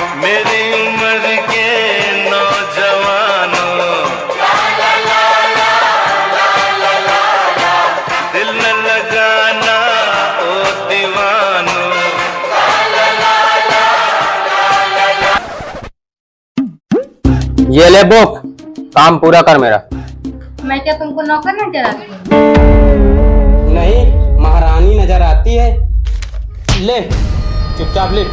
मेरी उम्र के नौजवानों, दिल न लगाना ओ दीवानों। ये ले बुक, काम पूरा कर मेरा। मैं क्या तुमको नौकर नजर आती हूँ? नहीं, महारानी नजर आती है। ले चुपचाप लिख।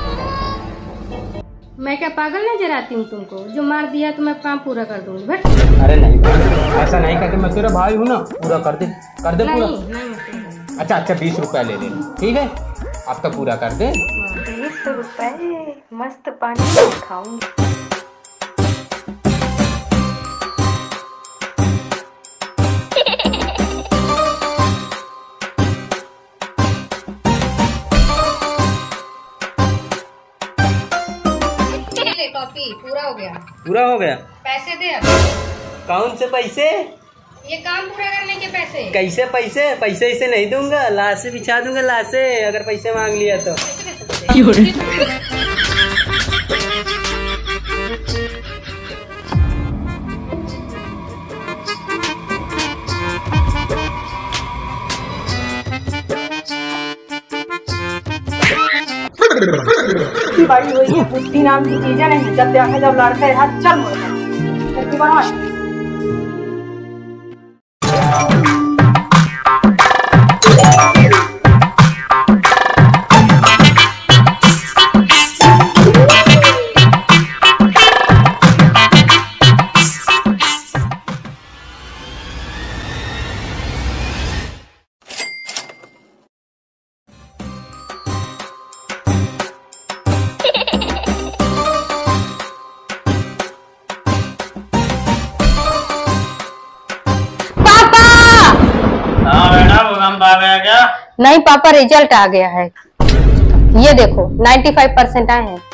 मैं क्या पागल नजर आती हूँ तुमको? जो मार दिया तो मैं काम पूरा कर दूंगी। बट अरे नहीं, ऐसा नहीं करके, मैं तेरा भाई हूँ ना, पूरा कर दे पूरा। नहीं। अच्छा 20 रुपया ले ले, ठीक है? अब तो पूरा कर दे। 20 रुपए मस्त पानी खाऊंगी। कॉपी पूरा हो गया। पूरा हो गया? पैसे दे अब। कौन से पैसे? ये काम पूरा करने के पैसे। कैसे पैसे? पैसे इसे नहीं दूंगा, लाशें बिछा दूंगा, लाशें, अगर पैसे मांग लिया तो। बड़ी हुई है बुद्धि नाम की चीजें नहीं। जब देखा जब लड़के हाथ चल मोड़ क्या? नहीं पापा, रिजल्ट आ गया है। ये देखो 95% आए हैं।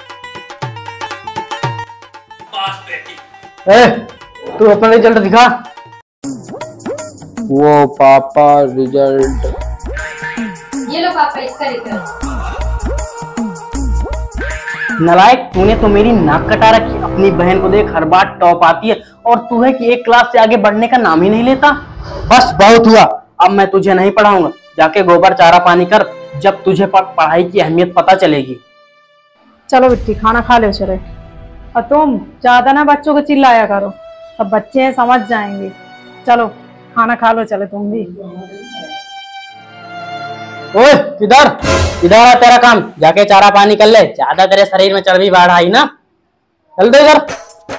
तू अपना रिजल्ट दिखा। वो पापा रिजल्ट। ये लो पापा, इसका रिजल्ट। नालायक, तूने तो मेरी नाक कटा रखी। अपनी बहन को देख, हर बार टॉप आती है, और तू है कि एक क्लास से आगे बढ़ने का नाम ही नहीं लेता। बस बहुत हुआ, अब मैं तुझे नहीं पढ़ाऊंगा। जाके गोबर चारा पानी कर, जब तुझे पढ़ाई की अहमियत पता चलेगी। चलो बिट्टी, खाना खा लो चले। और तुम ज्यादा ना बच्चों को चिल्लाया करो, सब बच्चे हैं, समझ जाएंगे। चलो खाना खा लो चले तुम भी। ओए किधर है तेरा काम? जाके चारा पानी कर ले, ज्यादा तेरे शरीर में चर्बी बाढ़ आई ना। चल दे इधर।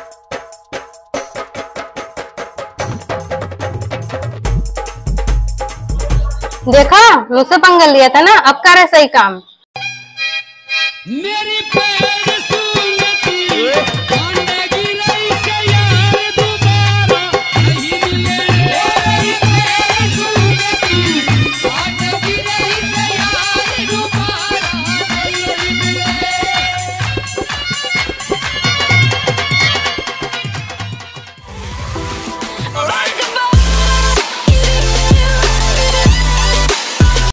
देखा, मुझसे पंगा लिया था ना, अब कर सही काम। मेरी